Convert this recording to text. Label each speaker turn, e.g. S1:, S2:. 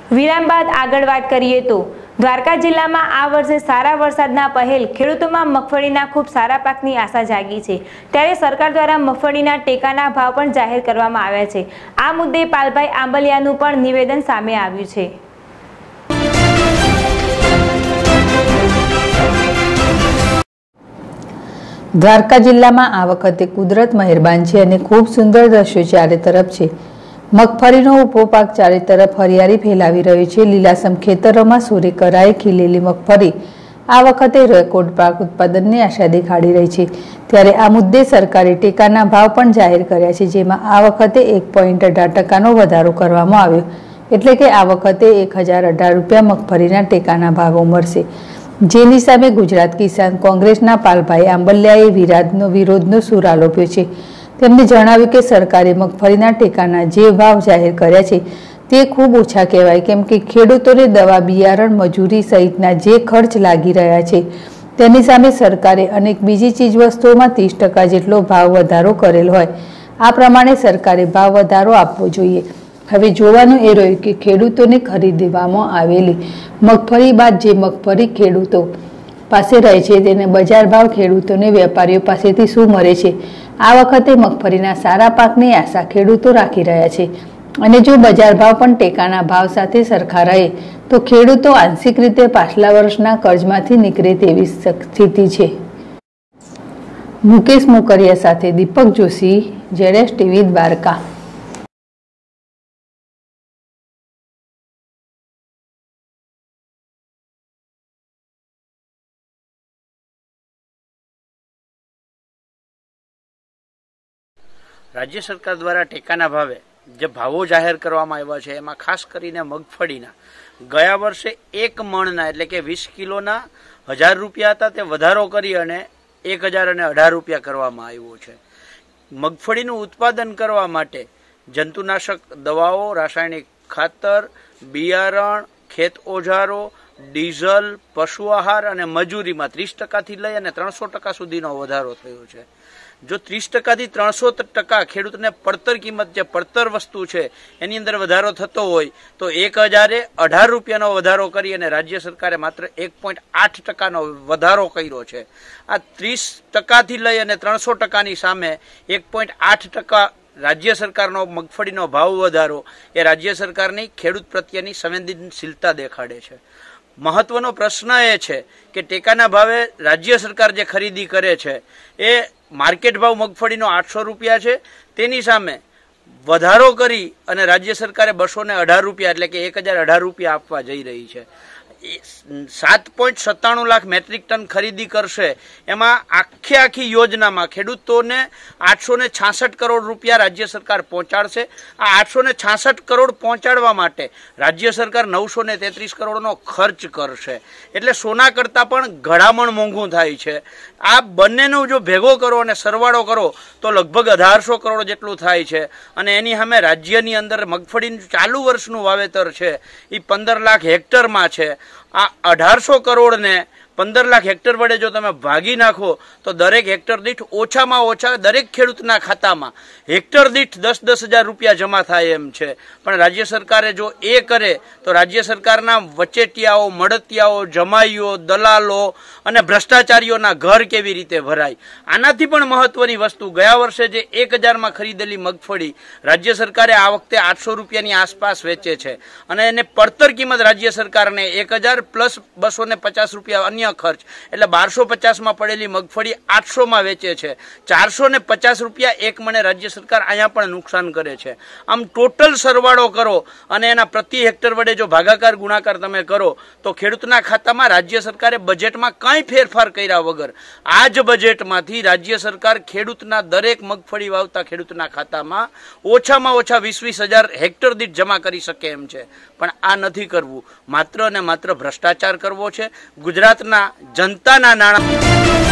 S1: વિરામ બાદ આગળ વાત કરીએ તો દ્વારકા જિલ્લામાં આ વર્ષે સારા વરસાદના પહેલ ખેડૂતોમાં મગફળીના ખૂબ સારા પાકની આશા જાગી છે। ત્યારે સરકાર દ્વારા મગફળીના ટેકાના ભાવ પણ જાહેર કરવામાં આવ્યા છે। આ મુદ્દે પાલભાઈ આંબલિયાનું પણ નિવેદન સામે આવ્યું છે।
S2: દ્વારકા જિલ્લામાં આ વખતે કુદરત મહેરબાન છે અને ખૂબ સુંદર દ્રશ્યો ચારે તરફ છે। મગફળીનો ઊભો પાક ચારે તરફ હરિયાળી ફેલાવી રહ્યો છે। લીલાસમ ખેતરોમાં સૂર્ય કરાએ ખીલેલી મગફળી આ વખતે રેકોર્ડ પાક ઉત્પાદનની આશા દેખાડી રહી છે। ત્યારે આ મુદ્દે સરકારે ટેકાના ભાવ પણ જાહેર કર્યા છે, જેમાં આ વખતે 1.18% વધારો કરવામાં આવ્યો, એટલે કે આ વખતે 1018 રૂપિયા મગફળીના ટેકાના ભાવો મળશે। જેની સામે ગુજરાત કિસાન કોંગ્રેસના પાલભાઈ આંબલિયાએ વિરોધનો સૂર આલોપ્યો છે। તેમણે જણાવ્યું કે સરકારે મગફળીના ટેકાના જે ભાવ જાહેર કર્યા છે તે ખૂબ ઓછા કહેવાય, કેમ કે ખેડૂતોને દવા, બિયારણ, મજૂરી સહિતના જે ખર્ચ લાગી રહ્યા છે તેની સામે સરકારે અનેક બીજી ચીજવસ્તુઓમાં 30% જેટલો ભાવ વધારો કરેલ હોય। આ પ્રમાણે સરકારે ભાવ વધારો આપવો જોઈએ। હવે જોવાનું એ રહ્યું કે ખેડૂતોને ખરીદવામાં આવેલી મગફળી બાદ જે મગફળી ખેડૂતો પાસે રહે છે તેને બજાર ભાવ ખેડૂતોને વેપારીઓ પાસેથી શું મળે છે। આ વખતે મગફળીના સારા પાકની આશા ખેડૂતો રાખી રહ્યા છે અને જો બજાર ભાવ પણ ટેકાના ભાવ સાથે સરખા રહે તો ખેડૂતો આંશિક રીતે પાછલા વર્ષના કર્જમાંથી નીકળે તેવી સ્થિતિ છે। મુકેશ મોકરિયા સાથે દીપક જોશી, ZS TV દ્વારકા।
S3: राज्य सरकार द्वारा टेकाना भावे जे भावो जाहेर करवामां आव्या छे एमां खास करीने मगफळीना गया वर्षे एक मणना एटले के 20 किलोना 1000 रूपिया हता ते वधारो करी अने 1018 रूपिया करवामां आव्यो छे। मगफळीनुं उत्पादन करवा माटे जंतुनाशक दवाओ, रासायणिक खातर, बियारण, खेत ओजारो, डीजल, पशु आहार अने मजूरीमां 30% थी लई अने 300% सुधीनो वधारो थयो छे। जो 30% थी 300% खेडूतने પડતર किंमत जे પડતર वस्तु है एनी अंदर वधारो थतो होय तो 1018 रूपियानो वधारो करी अने राज्य सरकारे मात्र 1.8% नो वधारो कर्यो छे। आ 30% थी लई अने 300% नी सामे 1.8% राज्य सरकारनो मगफळीनो भाव वधारो ए राज्य सरकारनी खेडूत प्रत्યેની संवेदनशीलता देखाड़े छे। महत्वनो प्रश्न ए छे के टेकाना भावे राज्य सरकार जे खरीदी करे छे ए मार्केट भाव मगफळीनो 800 रूपिया छे, तेनी सामे वधारो करी अने राज्य सरकारे 218 रूपिया एटले के 1018 रूपिया आपवा जई रही छे। 7.97 लाख मेट्रिक टन खरीदी करशे एमां आखी योजनामां खेडूतोने 866 करोड़ रूपिया राज्य सरकार पहोंचाडशे। आ 866 करोड़ पहोंचाडवा माटे राज्य सरकार 933 करोड़नो खर्च करशे, एटले सोना करता पण घणामण मोंघुं थाय छे। आ बंनेनो जो भेगो करो अने सरवाळो करो तो लगभग 1800 करोड़ जेटलुं थाय छे अने एनी सामे राज्यनी अंदर मगफळीनुं चालू वर्षनुं वावेतर छे ई 15 लाख हेक्टरमां छे। आ 1800 करोड़ ने 15 लाख हेक्टर वडे जो तमे भागी नाखो तो दरेक हेक्टर दीठ ओछामां ओछा दरेक खेडूतना खातामां हेक्टर दीठ 10-10 हज़ार रूपिया जमा थाय एम छे। पण राज्य सरकारे जो ए करे तो राज्य सरकारना वचेटियाओ, मडतियाओ, जमाईओ, दलालो अने भ्रष्टाचारीओना घर केवी रीते भराय। आनाथी पण महत्वनी वस्तु गया वर्षे जे 1000 मां खरीदेली मगफળી राज्य सरकारे आ वखते 800 रूपियानी आसपास वेचे छे अने एने પડતર किंमत राज्य सरकारने 1000 प्लस 250 रूपिया अन्य खर्च એટલે 1250 में पड़ेली मगफળી 800 में वेचे छे। 450 रूपिया एक मणे राज्य सरकार अहींया पण नुकसान करे छे। आम टोटल सरवाळो करो अने एना प्रति हेक्टर वडे जो भागाकार गुणाकार तमे करो तो खेडूतना खातामां राज्य सरकारे बजेटमां कंई फेरफार कर्या वगर आज बजेटमांथी राज्य सरकार खेडूतना दरेक मगफળી वावता खेडूतना खातामां ओछामां ओछा 20-20 हज़ार हेक्टर दीठ जमा करी शके एम छे। पण आ नथी करवुं, मात्र ने मात्र भ्रष्टाचार करवो छे। गुजरातना जनताना नाणां